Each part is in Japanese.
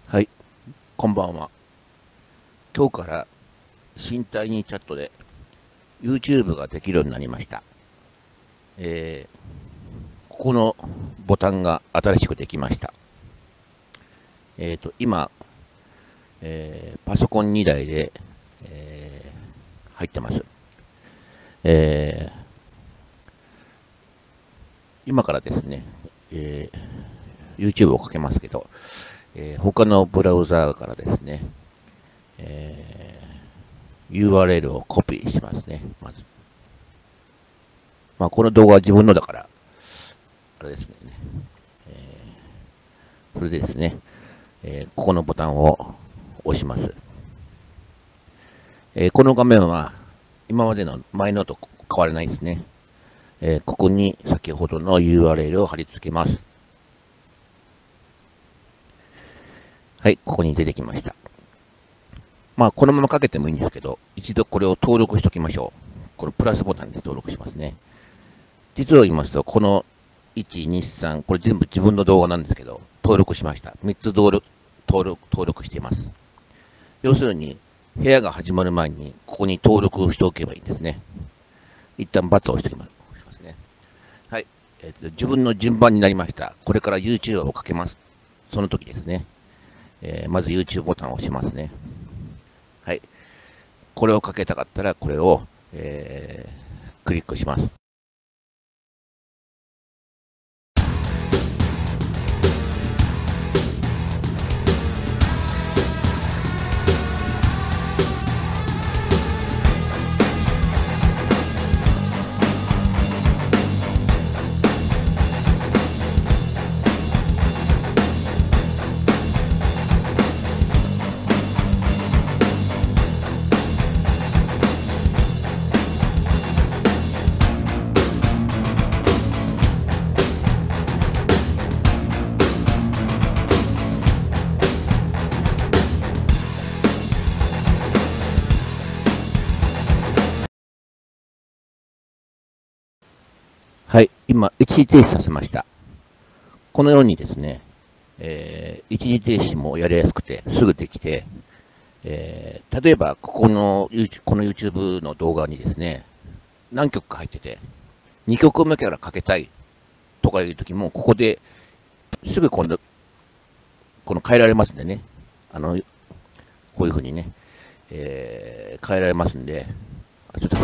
はい、こんばんは。今日から身体にチャットで YouTube ができるようになりました。ここのボタンが新しくできました。今、パソコン2台で、入ってます。えー今からですね、YouTube をかけますけど、他のブラウザーからですね、URL をコピーしますね、まず。この動画は自分のだから、あれですね。それでですね、ここのボタンを押します。この画面は今までの前のと変わらないですね。ここに先ほどの URL を貼り付けます。はい、ここに出てきました。このままかけてもいいんですけど、一度これを登録しておきましょう。このプラスボタンで登録しますね。実を言いますと、この1、2、3、これ全部自分の動画なんですけど、登録しました。3つ登録しています。要するに、部屋が始まる前に、ここに登録をしておけばいいんですね。一旦×を押しておきますね。はい。自分の順番になりました。これから YouTube をかけます。その時ですね。まず YouTube ボタンを押しますね。はい。これをかけたかったら、これを、クリックします。はい。今、一時停止させました。このようにですね、一時停止もやりやすくて、すぐできて、例えば、この YouTube の動画にですね、何曲か入ってて、2曲目からかけたいとかいう時も、ここですぐこの変えられますんでね、こういう風にね、変えられますんで、ちょっと、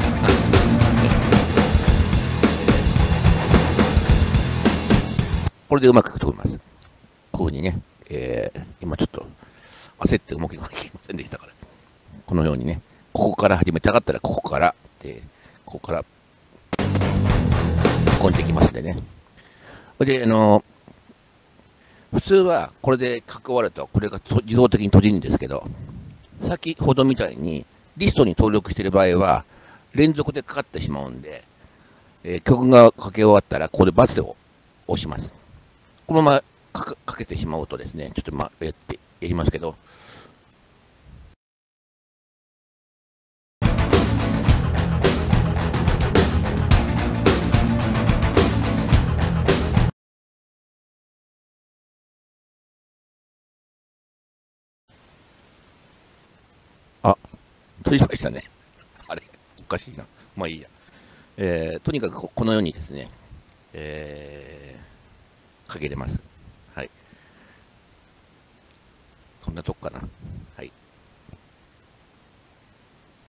これでうまくいくと思います。こういう風にね、今ちょっと焦って動きができませんでしたから、このようにね、ここから始めたかったら、ここから、ここから、ここにできますんでね。それで、普通はこれで書き終わると、これが自動的に閉じるんですけど、先ほどみたいにリストに登録している場合は、連続でかかってしまうんで、曲がかけ終わったら、ここでバツを押します。このままかけてしまうとですね、ちょっとやりますけど、あ、閉じましたね。あれ、おかしいな。まあいいや。とにかくこのようにですね、かけれます。はい。そんなとこかな。はい。